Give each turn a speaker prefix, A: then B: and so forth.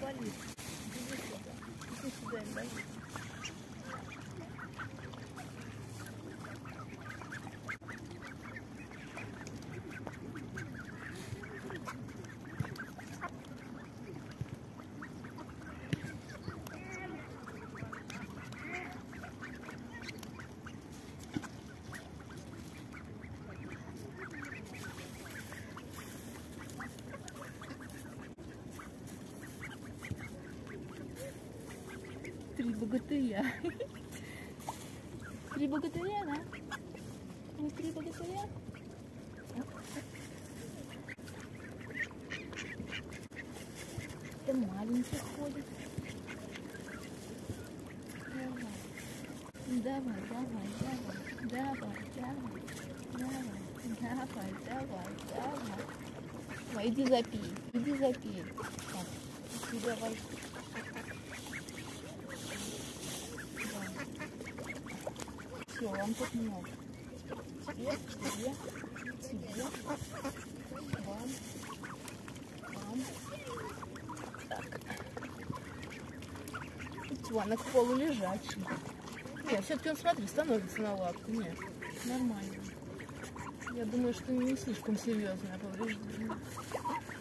A: болит. Иди сюда. Иди сюда, им болит. Три богатыря. Три богатыря, да? Не три богатыря? Это маленький ходит. Давай, давай, давай, давай. Давай, иди запей, иди запей. Так, иди давай. Все, вам тут много. Тебе, вам. Так. Тюльпанок полулежачий. Нет, все-таки он, смотри, становится на лапку. Нет, нормально. Я думаю, что не слишком серьезное повреждение.